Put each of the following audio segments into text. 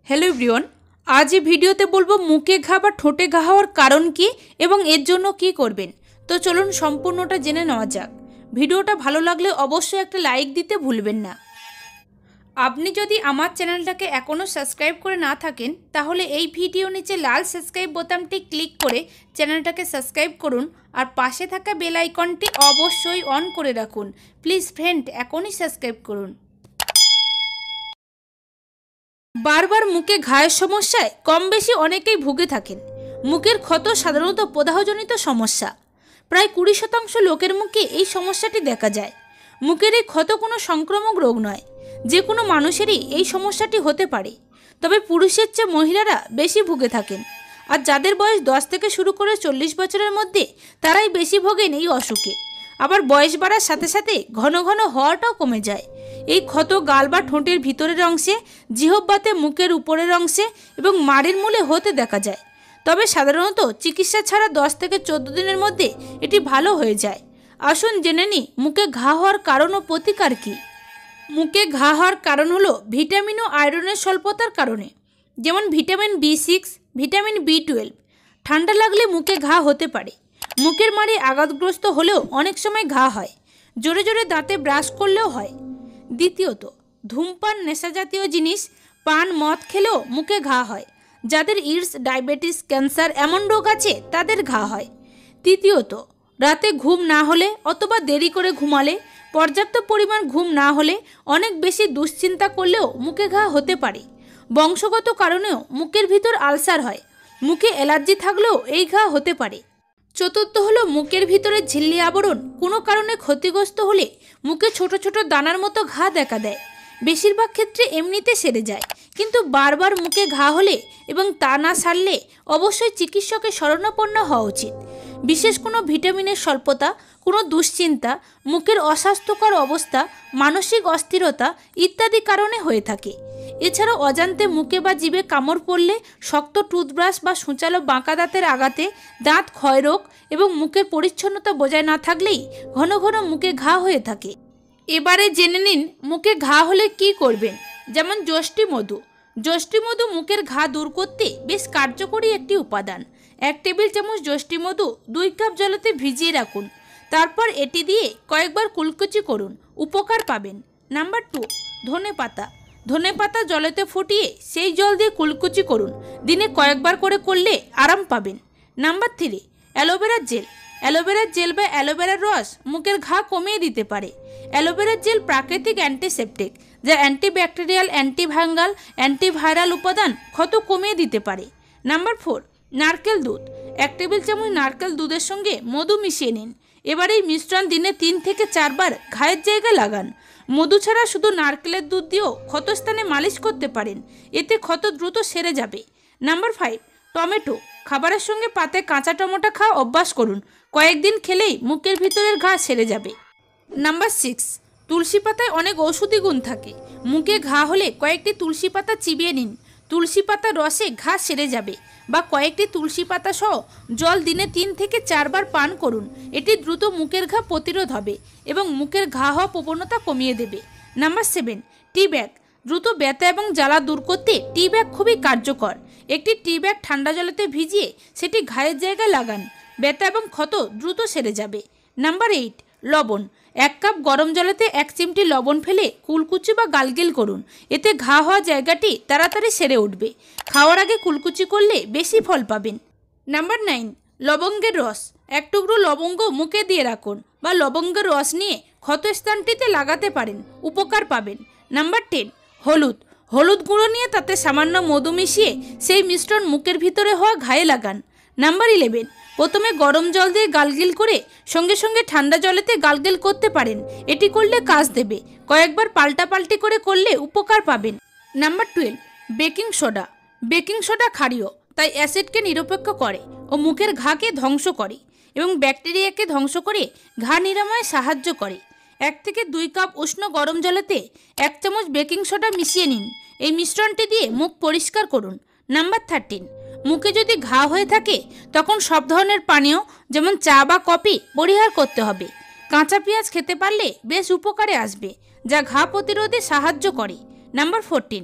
Hello everyone, आज এই ভিডিওতে বলবো মুখে ঘা বা ঠোঁটে ঘা হওয়ার কারণ কি এবং এর জন্য কি করবেন। তো চলুন সম্পূর্ণটা জেনে নেওয়া যাক। ভিডিওটা ভালো লাগলে অবশ্যই একটা লাইক দিতে ভুলবেন না। আপনি যদি আমার চ্যানেলটাকে এখনো সাবস্ক্রাইব করে না থাকেন তাহলে এই ভিডিও নিচে লাল সাবস্ক্রাইব বোতামটি ক্লিক করে চ্যানেলটাকে সাবস্ক্রাইব করুন আর পাশে থাকা বেল আইকনটি অবশ্যই অন করে রাখুন। প্লিজ ফ্রেন্ড, এখনই সাবস্ক্রাইব করুন। বারবার মুখে ঘায়ের সমস্যায় কম বেশি অনেকেই ভুগে থাকেন। মুখের ক্ষত সাধারণত প্রদাহজনিত সমস্যা। প্রায় 20% লোকের মুখে এই সমস্যাটি দেখা যায়। মুখের এই ক্ষত কোনো সংক্রামক রোগ নয়, যে কোনো মানুষেরই এই সমস্যাটি হতে পারে। তবে পুরুষের চেয়ে মহিলারা বেশি ভুগে থাকেন, আর যাদের বয়স 10 থেকে শুরু করে 40 বছরের মধ্যে তারাই বেশি ভোগেন এই অসুখে। আবার বয়স বাড়ার সাথে সাথে ঘন ঘন হওয়াটাও কমে যায়। এই ক্ষত গাল বা ঠোঁটের ভিতরের অংশে, জিহ্বাতে, মুখের উপরের অংশে এবং মাড়ির মূলে হতে দেখা যায়। তবে সাধারণত চিকিৎসা ছাড়া 10 থেকে 14 দিনের মধ্যে এটি ভালো হয়ে যায়। আসুন জেনে নিই মুখে ঘা হওয়ার কারণ ও প্রতিকার কী। মুখে ঘা হওয়ার কারণ হলো ভিটামিন ও আয়রনের স্বল্পতার কারণে, যেমন ভিটামিন B6, ভিটামিন B12। ঠান্ডা লাগলে মুখে ঘা হতে পারে। মুখের মাড়ি আঘাতগ্রস্ত হলেও অনেক সময় ঘা হয়। জোরে জোরে দাঁতে ব্রাশ করলেও হয়। দ্বিতীয়ত, ধূমপান, নেশাজাতীয় জিনিস, পান, মদ খেলেও মুখে ঘা হয়। যাদের ইডস, ডায়াবেটিস, ক্যান্সার এমন রোগ আছে তাদের ঘা হয়। তৃতীয়ত, রাতে ঘুম না হলে অথবা দেরি করে ঘুমালে, পর্যাপ্ত পরিমাণ ঘুম না হলে, অনেক বেশি দুশ্চিন্তা করলেও মুখে ঘা হতে পারে। বংশগত কারণেও মুখের ভিতর আলসার হয়। মুখে অ্যালার্জি থাকলেও এই ঘা হতে পারে। চতুর্থ হলো মুখের ভিতরে ঝিল্লি আবরণ কোনো কারণে ক্ষতিগ্রস্ত হলে মুখে ছোট ছোট দানার মতো ঘা দেখা দেয়। বেশিরভাগ ক্ষেত্রে এমনিতে সেরে যায়, কিন্তু বারবার মুখে ঘা হলে এবং তা না সারলে অবশ্যই চিকিৎসকের শরণাপন্ন হওয়া উচিত। বিশেষ কোনো ভিটামিনের স্বল্পতা, কোনো দুশ্চিন্তা, মুখের অস্বাস্থ্যকর অবস্থা, মানসিক অস্থিরতা ইত্যাদি কারণে হয়ে থাকে। এছাড়াও অজান্তে মুখে বা জিভে কামড় পড়লে, শক্ত টুথব্রাশ বা সূচালো বাঁকা দাঁতের আঘাতে দাঁত ক্ষয়রোগ এবং মুখের পরিচ্ছন্নতা বজায় না থাকলেই ঘন ঘন মুখে ঘা হয়ে থাকে। এবারে জেনে নিন মুখে ঘা হলে কি করবেন। যেমন যষ্টি মধু। যষ্টি মধু মুখের ঘা দূর করতে বেশ কার্যকরী একটি উপাদান। 1 টেবিল চামচ যষ্টি মধু 2 কাপ জলেতে ভিজিয়ে রাখুন। তারপর এটি দিয়ে কয়েকবার কুলকুচি করুন, উপকার পাবেন। নাম্বার 2, ধনেপাতা। ধনেপাতা জলেতে ফুটিয়ে সেই জল দিয়ে কুলকুচি করুন। দিনে কয়েকবার করে করলে আরাম পাবেন। নাম্বার 3, অ্যালোভেরার জেল। অ্যালোভেরার জেল বা অ্যালোভেরার রস মুখের ঘা কমিয়ে দিতে পারে। অ্যালোভেরার জেল প্রাকৃতিক অ্যান্টিসেপটিক, যা অ্যান্টিব্যাকটেরিয়াল, অ্যান্টিভাইরাল, অ্যান্টিভাইরাল উপাদান ক্ষত কমিয়ে দিতে পারে। নাম্বার 4, নারকেল দুধ। 1 টেবিল চামচ নারকেল দুধের সঙ্গে মধু মিশিয়ে নিন। এবার এই মিশ্রণ দিনে 3 থেকে 4 বার ঘায়ের জায়গায় লাগান। মধু ছাড়া শুধু নারকেলের দুধ দিয়েও ক্ষতস্থানে মালিশ করতে পারেন, এতে ক্ষত দ্রুত সেরে যাবে। Number 5, tomato. খাবারের সঙ্গে পাতে কাঁচা টমেটো খাওয়া অভ্যাস করুন। কয়েকদিন খেলেই মুখের ভিতরের ঘা সেরে যাবে। নাম্বার 6, তুলসী পাতায় অনেক ঔষধি গুণ থাকে। মুখে ঘা হলে কয়েকটি তুলসী পাতা চিবিয়ে নিন। তুলসী পাতার রসে ঘা সেরে যাবে। বা কয়েকটি তুলসী পাতা সহ জল দিনে 3 থেকে 4 বার পান করুন। এটি দ্রুত মুখের ঘা প্রতিরোধ হবে এবং মুখের ঘা হওয়া প্রবণতা কমিয়ে দেবে। Number 7, tea bag. দ্রুত ব্যথা এবং জ্বালা দূর করতে টি ব্যাগ খুবই কার্যকর। একটি টি ব্যাগ ঠান্ডা জলেতে ভিজিয়ে সেটি ঘায়ের জায়গায় লাগান। ব্যথা এবং ক্ষত দ্রুত সেরে যাবে। নাম্বার 8, লবণ। 1 কাপ গরম জলেতে 1 চিমটি লবণ ফেলে কুলকুচি বা গালগেল করুন। এতে ঘা হওয়া জায়গাটি তাড়াতাড়ি সেরে উঠবে। খাওয়ার আগে কুলকুচি করলে বেশি ফল পাবেন। নাম্বার 9, লবঙ্গের রস। 1 টুকরো লবঙ্গ মুখে দিয়ে রাখুন বা লবঙ্গের রস নিয়ে ক্ষতস্থানটিতে লাগাতে পারেন, উপকার পাবেন। নাম্বার 10, হলুদ। হলুদ গুঁড়ো নিয়ে তাতে সামান্য মধু মিশিয়ে সেই মিশ্রণ মুখের ভিতরে হওয়া ঘায়ে লাগান। নাম্বার 11, প্রথমে গরম জল দিয়ে গালগেল করে সঙ্গে সঙ্গে ঠান্ডা জলেতে গালগেল করতে পারেন। এটি করলে কাজ দেবে। কয়েকবার পাল্টাপাল্টি করে করলে উপকার পাবেন। Number 12, baking soda. Baking soda ক্ষারীয়, তাই অ্যাসিডকে নিরপেক্ষ করে ও মুখের ঘাকে ধ্বংস করে এবং ব্যাকটেরিয়াকে ধ্বংস করে ঘা নিরাময়ে সাহায্য করে। 1 থেকে 2 কাপ উষ্ণ গরম জলেতে 1 চামচ বেকিং সোডা মিশিয়ে নিন। এই মিশ্রণটি দিয়ে মুখ পরিষ্কার করুন। নাম্বার 13, মুখে যদি ঘা হয়ে থাকে তখন সব ধরনের পানীয় যেমন চা বা কফি পরিহার করতে হবে। কাঁচা পেঁয়াজ খেতে পারলে বেশ উপকারে আসবে, যা ঘা প্রতিরোধে সাহায্য করে। নাম্বার 14,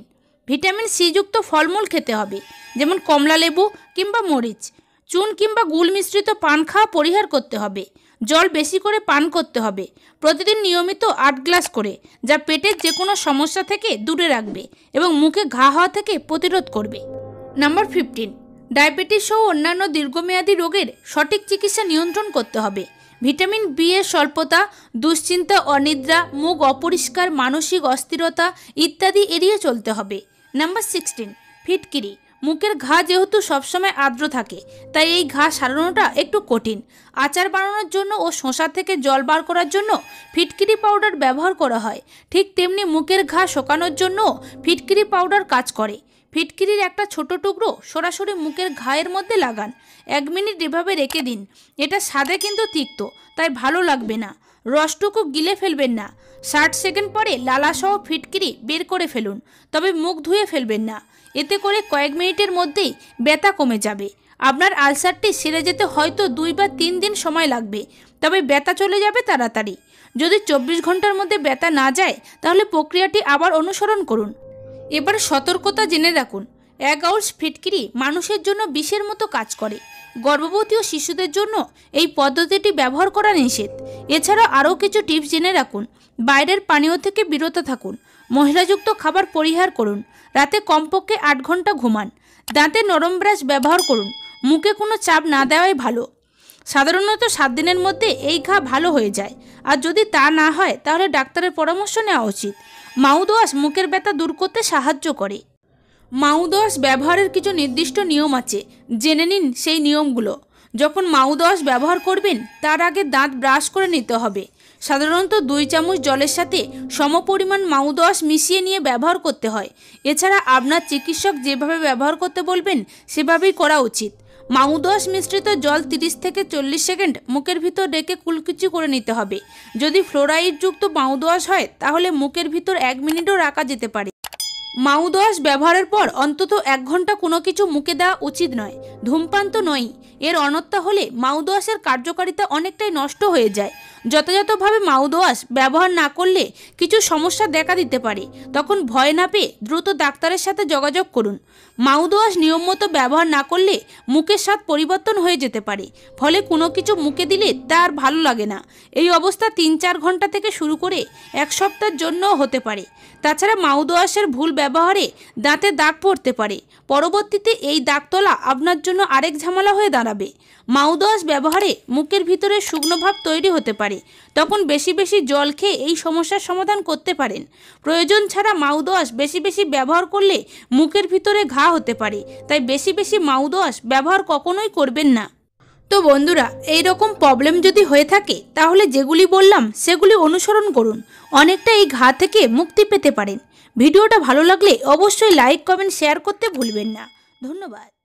ভিটামিন সি যুক্ত ফলমূল খেতে হবে, যেমন কমলা লেবু কিংবা মরিচ। চুন কিংবা গুড় মিশ্রিত পান খাওয়া পরিহার করতে হবে। জল বেশি করে পান করতে হবে, প্রতিদিন নিয়মিত 8 গ্লাস করে, যা পেটের যে কোনো সমস্যা থেকে দূরে রাখবে এবং মুখে ঘা হওয়া থেকে প্রতিরোধ করবে। নাম্বার 15, ডায়াবেটিস সহ অন্যান্য দীর্ঘমেয়াদী রোগের সঠিক চিকিৎসা নিয়ন্ত্রণ করতে হবে। ভিটামিন বি এর স্বল্পতা, দুশ্চিন্তা, অনিদ্রা, মুখ অপরিষ্কার, মানসিক অস্থিরতা ইত্যাদি এড়িয়ে চলতে হবে। নাম্বার 16, ফিটকিরি। মুখের ঘা যেহেতু সবসময় আর্দ্র থাকে, তাই এই ঘা সারানোটা একটু কঠিন। আচার বানানোর জন্য ও শসা থেকে জল বার করার জন্য ফিটকিরি পাউডার ব্যবহার করা হয়। ঠিক তেমনি মুখের ঘা শুকানোর জন্য ফিটকিরি পাউডার কাজ করে। ফিটকিরির একটা ছোট টুকরো সরাসরি মুখের ঘায়ের মধ্যে লাগান। 1 মিনিট এভাবে রেখে দিন। এটা স্বাদে কিন্তু তিক্ত, তাই ভালো লাগবে না। রসটুকু গিলে ফেলবেন না। 60 সেকেন্ড পরে লালাসহ ফিটকিরি বের করে ফেলুন, তবে মুখ ধুয়ে ফেলবেন না। এতে করে কয়েক মিনিটের মধ্যেই ব্যথা কমে যাবে। আপনার আলসারটি সেরে যেতে হয়তো 2 বা 3 দিন সময় লাগবে, তবে ব্যথা চলে যাবে তাড়াতাড়ি। যদি 24 ঘন্টার মধ্যে ব্যথা না যায়, তাহলে প্রক্রিয়াটি আবার অনুসরণ করুন। এবার সতর্কতা জেনে রাখুন, 1 আউন্স ফিটকিরি মানুষের জন্য বিষের মতো কাজ করে। গর্ভবতী ও শিশুদের জন্য এই পদ্ধতিটি ব্যবহার করা নিষেধ। এছাড়া আরও কিছু টিপস জেনে রাখুন। বাইরের পানীয় থেকে বিরত থাকুন। মশলাযুক্ত খাবার পরিহার করুন। রাতে কমপক্ষে 8 ঘন্টা ঘুমান। দাঁতে নরম ব্রাশ ব্যবহার করুন। মুখে কোনো চাপ না দেওয়াই ভালো। সাধারণত 7 দিনের মধ্যে এই ঘা ভালো হয়ে যায়, আর যদি তা না হয় তাহলে ডাক্তারের পরামর্শ নেওয়া উচিত। মাউথওয়াশ মুখের ব্যথা দূর করতে সাহায্য করে। মাউথওয়াশ ব্যবহারের কিছু নির্দিষ্ট নিয়ম আছে, জেনে নিন সেই নিয়মগুলো। যখন মাউথওয়াশ ব্যবহার করবেন তার আগে দাঁত ব্রাশ করে নিতে হবে। সাধারণত 2 চামচ জলের সাথে সমপরিমাণ মাউথওয়াশ মিশিয়ে নিয়ে ব্যবহার করতে হয়। এছাড়া আপনার চিকিৎসক যেভাবে ব্যবহার করতে বলবেন সেভাবেই করা উচিত। মাউথওয়াশ মিশ্রিত জল 30 থেকে 40 সেকেন্ড মুখের ভিতর রেখে কুলকুচি করে নিতে হবে। যদি ফ্লোরাইডযুক্ত মাউথওয়াশ হয় তাহলে মুখের ভিতর 1 মিনিটও রাখা যেতে পারে। মাউথওয়াশ ব্যবহারের পর অন্তত 1 ঘন্টা কোনো কিছু মুখে দেওয়া উচিত নয়। ধূমপান তো নয়। এর অনর্থ হলে মাউথওয়াশের কার্যকারিতা অনেকটাই নষ্ট হয়ে যায়। যথাযথভাবে মাউথওয়াশ ব্যবহার না করলে কিছু সমস্যা দেখা দিতে পারে। তখন ভয় না পেয়ে দ্রুত ডাক্তারের সাথে যোগাযোগ করুন। মাউথওয়াশ নিয়মমতো ব্যবহার না করলে মুখের স্বাদ পরিবর্তন হয়ে যেতে পারে, ফলে কোনো কিছু মুখে দিলে তা আর ভালো লাগে না। এই অবস্থা 3-4 ঘন্টা থেকে শুরু করে 1 সপ্তাহের জন্যও হতে পারে। তাছাড়া মাউথওয়াশের ভুল ব্যবহারে দাঁতে দাগ পড়তে পারে। পরবর্তীতে এই দাগ তোলা আপনার জন্য আরেক ঝামেলা হয়ে দাঁড়াবে। মাউথওয়াশ ব্যবহারে মুখের ভিতরে শুকনো ভাব তৈরি হতে পারে। তখন বেশি বেশি জল খেয়ে এই সমস্যার সমাধান করতে পারেন। প্রয়োজন ছাড়া মাউথওয়াশ বেশি বেশি ব্যবহার করলে মুখের ভিতরে ঘা হতে পারে, তাই বেশি বেশি মাউথওয়াশ ব্যবহার কখনোই করবেন না। তো বন্ধুরা, এই রকম প্রবলেম যদি হয়ে থাকে তাহলে যেগুলি বললাম সেগুলি অনুসরণ করুন। অনেকটা এই ঘা থেকে মুক্তি পেতে পারেন। ভিডিওটা ভালো লাগলে অবশ্যই লাইক, কমেন্ট, শেয়ার করতে ভুলবেন না। ধন্যবাদ।